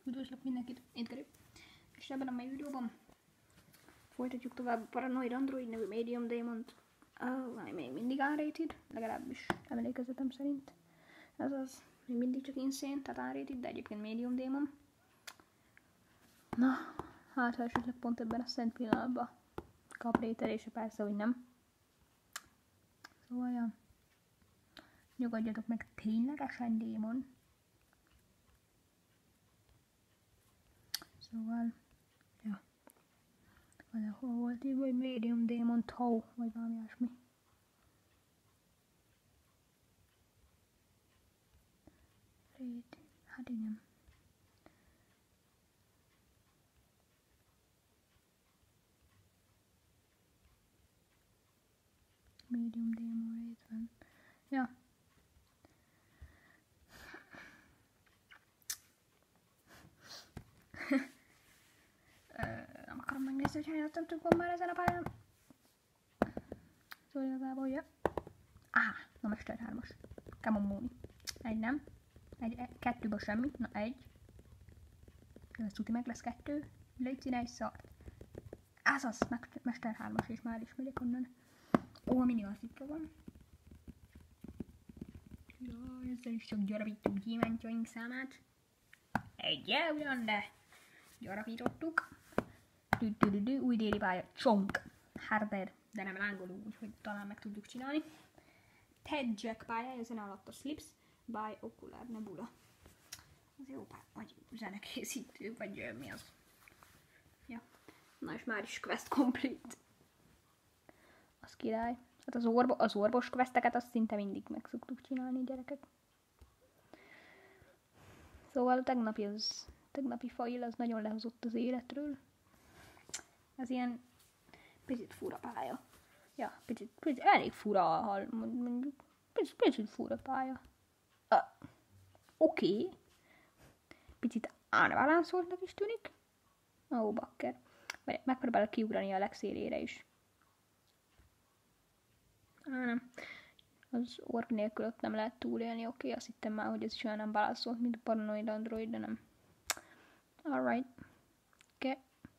Üdvözlök mindenkit, én Geri. És ebben a mai videóban folytatjuk tovább a Paranoid Android nevű Medium Demont, ami még mindig unrated, legalábbis emlékezetem szerint. Azaz, még mindig csak Insane, tehát unrated, de egyébként Medium Demon. Na, hát ha esetleg pont ebben a szent pillanatban kap rételése, persze, hogy nem. Szóval, ja, nyugodjatok meg, ténylegesen démon. Szóval, ja, valahol volt így, vagy Medium Demon Tau, vagy valami olyasmi. Hát igen. Medium Demon rate van. Ja. Nem akarom megnézni, hogy hány attemptünk van már ezen a pályán. Szóval igazából, ja. Na Mester 3-as. Come on, Móni. Egy nem. Kettőből semmi. Na egy. Ez tuti meg lesz 2. Légy színe egy szart. Azaz, Mester 3-as, és már is megyek onnan. Ó, a minigazdikra van. Jaj, ezzel is csak gyarapítjuk gyémántjaink számát. Egyel ugyan, de gyarapítottuk. Új déli pálya. Csonk. Harder, de nem lángoló, úgyhogy talán meg tudjuk csinálni. Ted Jack pálya, ezen alatt a Slips by Ocular Nebula. Az jó pálya, vagy zenekészítő, vagy mi az. Ja. Na és már is quest complete. Az király. Hát az orvos questeket azt szinte mindig meg szoktuk csinálni, gyerekek. Szóval a tegnapi fail az nagyon lehozott az életről. Ez ilyen picit fura pálya. Ja, picit elég fura, mondjuk. Picit fura pálya. Oké. Picit unbalancednak is tűnik. Ó, bakker. Megpróbálok kiugrani a legszélére is. Nem. Az orb nélkül ott nem lehet túlélni, oké. Azt hittem már, hogy ez is olyan unbalanced, mint a Paranoid Android, de nem. Alright. Oké.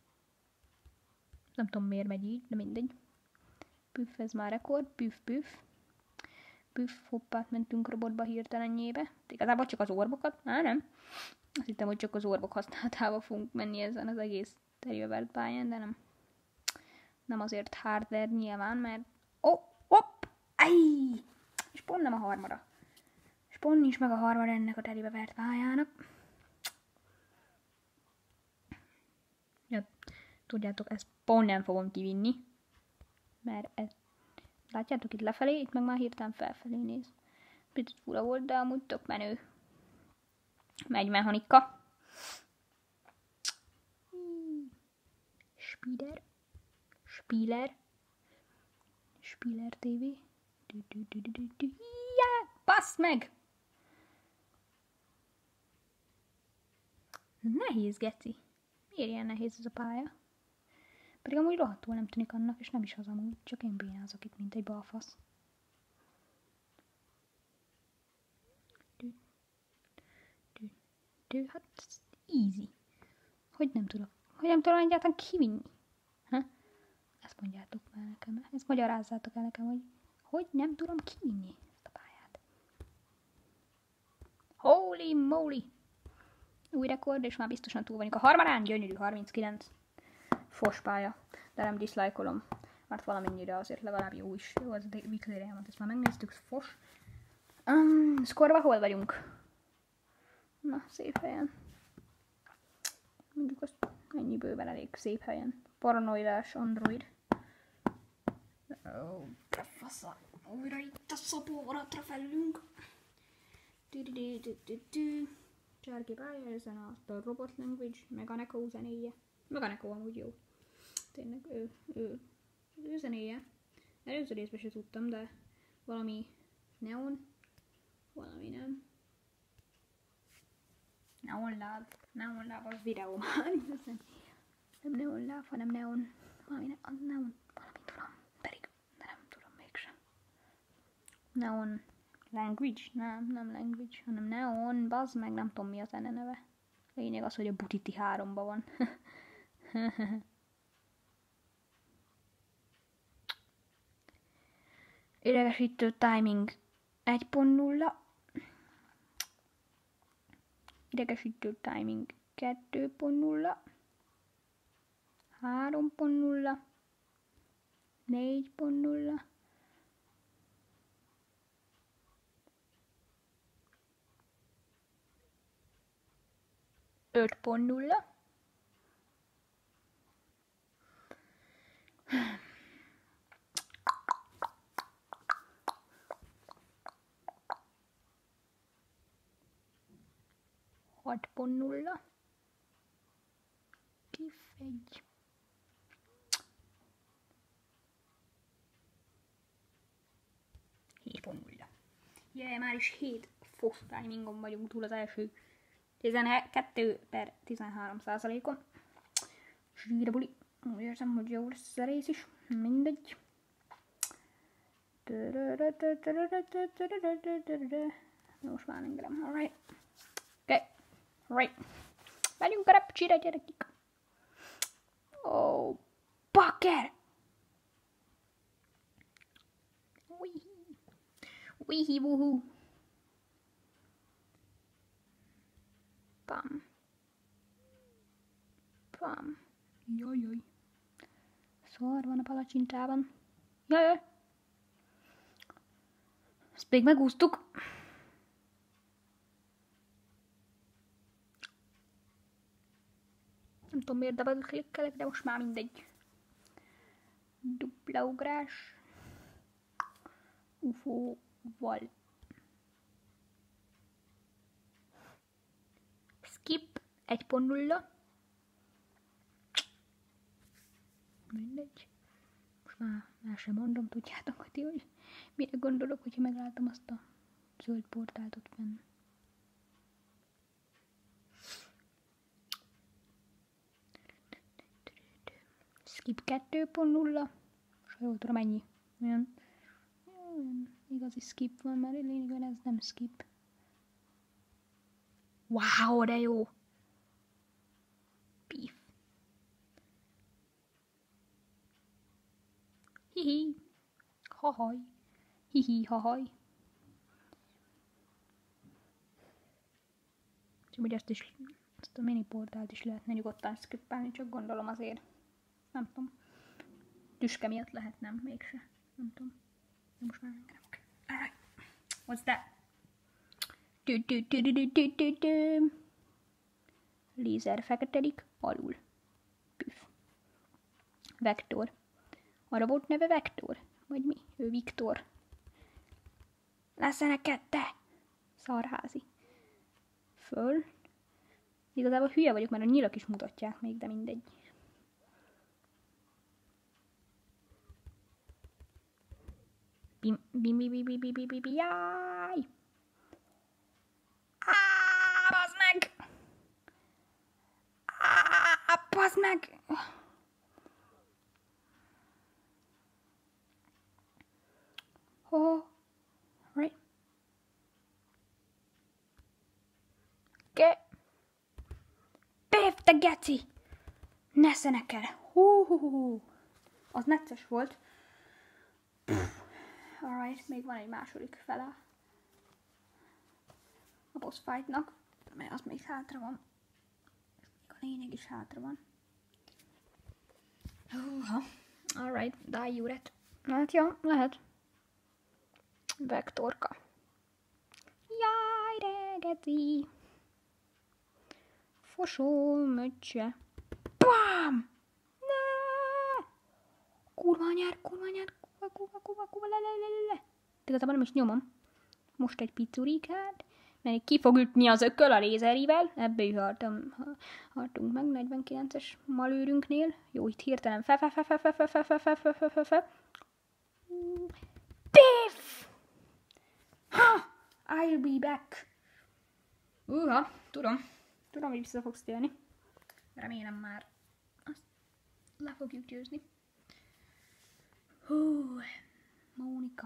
Nem tudom miért megy így, de mindegy. Püff, ez már rekord. Püff, hoppá, mentünk robotba hirtelenjébe. Igazából csak az orbokat? Nem. Azt hittem, hogy csak az orbok használatával fogunk menni ezen az egész terjövelt pályán, de nem. Nem azért harder nyilván, mert... És pont nem a harmada. És pont nincs meg a harmada ennek a terjövelt pályának. Ja, tudjátok, ezt pont nem fogom kivinni. Mert ez... Látjátok itt lefelé, itt meg már hirtelen felfelé néz. Picit fura volt, de amúgy tök menő. Megy mechanika. Spieler TV. Bassz meg! Nehéz, geci. Miért ilyen nehéz ez a pálya? Pedig amúgy rohadtul nem tűnik annak, és nem is az amúgy, csak én bénázok itt, mint egy balfasz. Hát easy. Hogy nem tudom egyáltalán kivinni? Ezt mondjátok már nekem, ezt magyarázzátok el nekem, hogy nem tudom kivinni ezt a pályát. Holy moly! Új rekord, és már biztosan túl vagyunk a harmadán, gyönyörű 39. Fos pálya, de nem dislike-olom, mert valamennyire azért legalább jó is. Jó, az a weekly elmond, ezt már megnéztük, fos. Skorba hol vagyunk? Na, szép helyen. Mondjuk azt ennyi bőven elég szép helyen. Paranoidás Android. Te fasza. Újra itt a szoporatra felülünk. Csárki pálya, ezen a Robot Language, Meganeko zenéje. Meganeko amúgy jó. Tényleg ő zenéje. Előző részben se tudtam, de valami neon, valami nem. Neon Love az videó már. Nem Neon Love, hanem neon. Valami tudom. Pedig, de nem tudom mégsem. Neon Language? Nem Language, hanem Neon, bazd meg, nem tudom mi a zene neve. Lényeg az, hogy a butiti 3-ba van. Idegesítő timing 1.0. Idegesítő timing 2.0. 3.0. 4.0. 5.0. Kifegy. 7.0. Jaj, már is 7 fos timingon vagyunk túl az első 12/13%-on. Zsíra buli. Úgy érzem, hogy jó lesz a rész is. Mindegy. Most már engedem. Alright. Okay. Right. Megyünk a repcsire, gyerekik. Oh, bakker! Wihi wuhu. Pam. Pam. Jajjaj. Szar van a palacsintában. Jajjaj. Ezt még megúsztuk. Nem tudom miért double klikkelek, de most már mindegy. Dupla ugrás. UFO-val. Skip 1.0. Mindegy. Most már sem mondom, tudjátok, hogy ti, hogy mire gondolok, hogyha megálltam azt a zöld portált ott fenn. Skip 2.0. És ha jól tudom, ennyi. Olyan igazi skip van, mert lényegében ez nem skip. Wow, de jó! Beef. Hihi. Hahaj. Hihi, hahaj. Csak hogy ezt a mini portált is lehetne nyugodtan skippelni, csak gondolom azért. Nem tudom. Tüske miatt lehet, nem? Mégse. Nem tudom. De most már engedem. Alright. What's that? Lézer feketedik alul. Püff. Vektor. A robot neve Vektor? Vagy mi? Ő Viktor. Lesz neked te! Szarházi. Föl. Igazából hülye vagyok, mert a nyilak is mutatják még, de mindegy. Bim, bim, bim, bim, bim, bim, bim, bim, jaj! Bazd meg! Bazd meg! Oh, right. Pév, te geci! Ne szenekel! Az necces volt. Alright, még van egy második fele a boss fightnak, mert az még hátra van. Még a lényeg is hátra van. Alright, dájúret. Hát ja, lehet. Vektorka. Jaj, de geci! Fosó möccse. Bám! Ne! Kurva anyár, le. Igazából nem is nyomom. Most egy picurikát, mert ki fog ütni az ököl a lézerivel. Ebbe is hartunk meg 49-es malőrünknél. Jó, itt hirtelen Piff! Ha! I'll be back. Tudom, hogy vissza fogsz térni. Remélem már azt le fogjuk győzni. Mónika.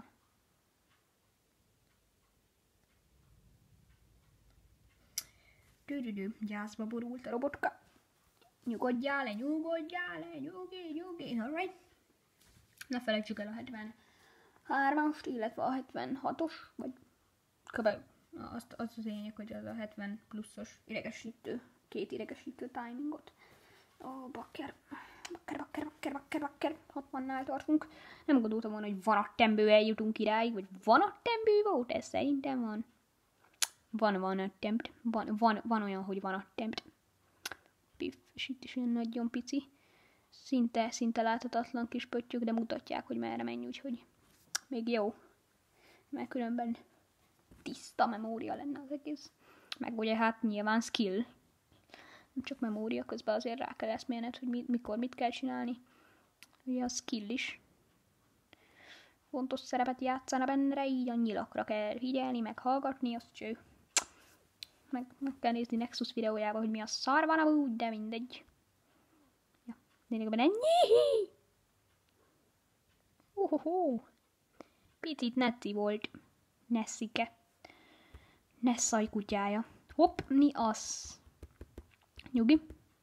Gyászba borult a robotka. Nyugodjál le, nyugi, alright? Ne felejtsük el a 73-ast, illetve a 76-os, vagy kb. Az az lényeg, hogy az a 70 pluszos idegesítő, 2 idegesítő timingot. Bakker, 60-nál tartunk. Nem gondoltam volna, hogy van attembő eljutunk iráig, vagy van attembő volt? Ez szerintem van. Van attempt. Van olyan, hogy van attempt. Piff, és itt is olyan nagyon pici. Szinte láthatatlan kis pöttyök, de mutatják, hogy merre menj, úgyhogy még jó. Mert különben tiszta memória lenne az egész. Meg ugye hát nyilván skill. Nem csak memória, közben azért rá kell eszmélned, hogy mikor mit kell csinálni. Ugye a skill is fontos szerepet játszana benne, így a nyilakra kell figyelni, meg hallgatni, azt cső. Meg kell nézni Nexus videójában, hogy mi a szar van amúgy, de mindegy. Ja, lényegben ennyi! Picit Nessi volt. Nessike. Nessai kutyája. Hopp, mi az? Nyugi.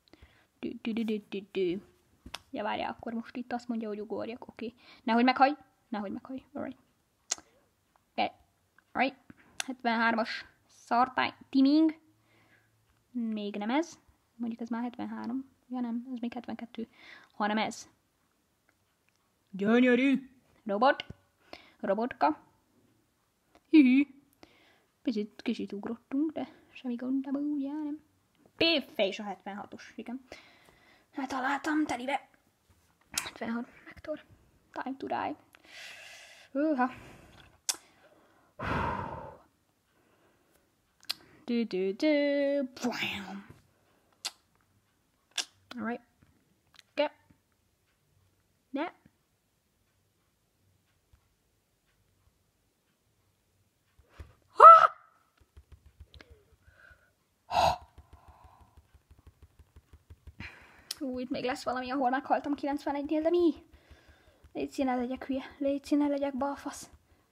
Ja, várjál, akkor most itt azt mondja, hogy ugorjak, oké. Nehogy meghaj. Alright. Okay. Alright. 73-as szartány timing. Még nem ez. Mondjuk ez már 73. Ja nem, ez még 72. Hanem ez. Gyönyörű. Robotka. Hihi. Kicsit ugrottunk, de semmi gond, de úgy nem. Piffe is a 76-os, igen. Hát találtam telibe. 76 vektor. Time to die. Hűha. Alright. Okay. Yeah. Itt még lesz valami, ahol meghaltam 91-nél, de mi? Légy ne legyek hülye. Légy ne legyek balfasz.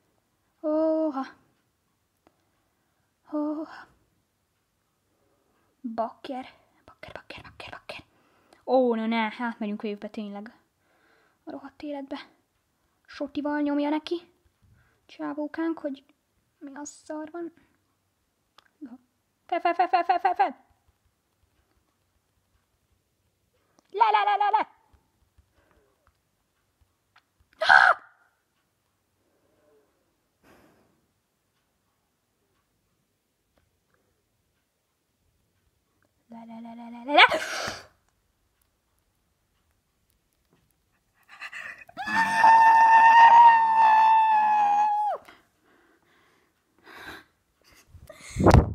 Bakker. No ne, átmegyünk végbe tényleg. A rohadt életbe. Sotival nyomja neki. Csávókánk, hogy mi az szar van. Fel. Le. Le.